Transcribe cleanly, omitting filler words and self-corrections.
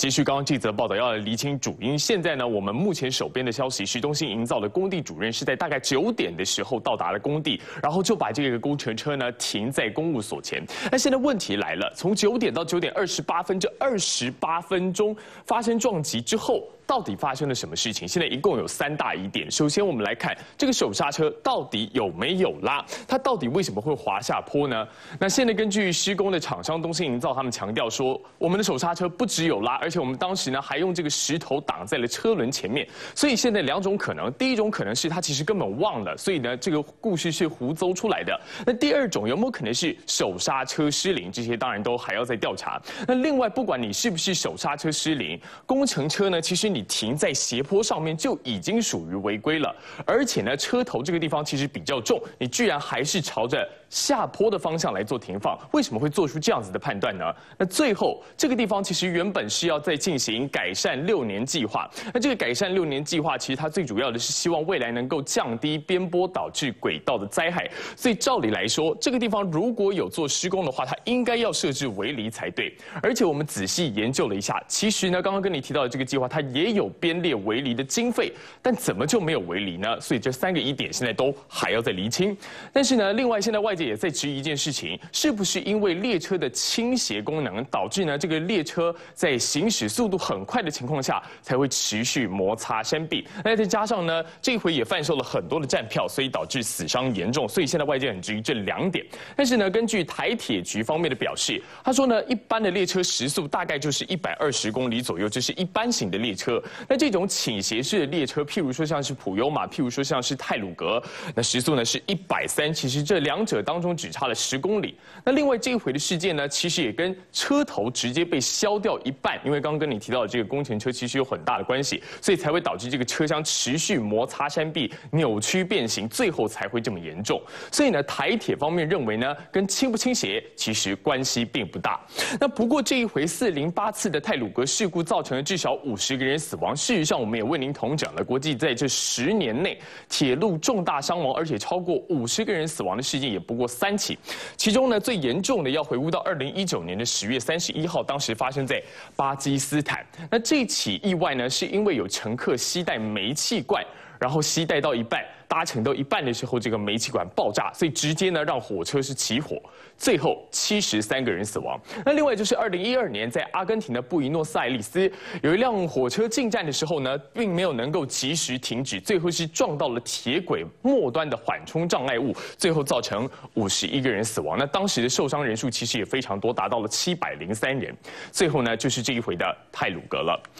继续刚刚这则报道，要来厘清主因。现在呢，我们目前手边的消息，市中心营造的工地主任是在大概9点的时候到达了工地，然后就把这个工程车呢停在公务所前。那现在问题来了，从9点到9点28分，这28分钟发生撞击之后，到底发生了什么事情？现在一共有3大疑点。首先，我们来看这个手刹车到底有没有拉，它到底为什么会滑下坡呢？那现在根据施工的厂商东兴营造，他们强调说，我们的手刹车不只有拉，而且我们当时呢还用这个石头挡在了车轮前面。所以现在2种可能，第一种可能是他其实根本忘了，所以呢这个故事是胡诌出来的。那第2种有没有可能是手刹车失灵？这些当然都还要再调查。那另外，不管你是不是手刹车失灵，工程车呢，其实你停在斜坡上面就已经属于违规了，而且呢车头这个地方其实比较重，你居然还是朝着下坡的方向来做停放，为什么会做出这样子的判断呢？那最后这个地方其实原本是要再进行改善6年计划，那这个改善6年计划其实它最主要的是希望未来能够降低边坡导致轨道的灾害，所以照理来说，这个地方如果有做施工的话，它应该要设置围篱才对。而且我们仔细研究了一下，其实呢刚刚跟你提到的这个计划，它也有编列围篱的经费，但怎么就没有围篱呢？所以这3个疑点现在都还要再厘清。但是呢，另外现在外界也在质疑一件事情，是不是因为列车的倾斜功能导致呢这个列车在行驶速度很快的情况下才会持续摩擦山壁？那再加上呢这回也贩售了很多的站票，所以导致死伤严重。所以现在外界很质疑这2点。但是呢，根据台铁局方面的表示，他说呢一般的列车时速大概就是120公里左右，这是一般型的列车。那这种倾斜式的列车，譬如说像是普悠玛，譬如说像是太鲁阁，那时速呢是130，其实这2者当中只差了10公里。那另外这一回的事件呢，其实也跟车头直接被削掉一半，因为刚刚跟你提到的这个工程车其实有很大的关系，所以才会导致这个车厢持续摩擦山壁，扭曲变形，最后才会这么严重。所以呢，台铁方面认为呢，跟倾不倾斜其实关系并不大。那不过这一回408次的太鲁阁事故造成了至少50个人死亡。事实上，我们也为您统整了国际在这10年内铁路重大伤亡，而且超过50个人死亡的事件也不过3起。其中呢，最严重的要回顾到2019年的10月31号，当时发生在巴基斯坦。那这起意外呢，是因为有乘客携带煤气罐，然后携带到一半，搭乘到一半的时候，这个煤气管爆炸，所以直接呢让火车是起火，最后73个人死亡。那另外就是2012年在阿根廷的布宜诺斯艾利斯，有一辆火车进站的时候呢，并没有能够及时停止，最后是撞到了铁轨末端的缓冲障碍物，最后造成51个人死亡。那当时的受伤人数其实也非常多，达到了703人。最后呢，就是这一回的太鲁阁了。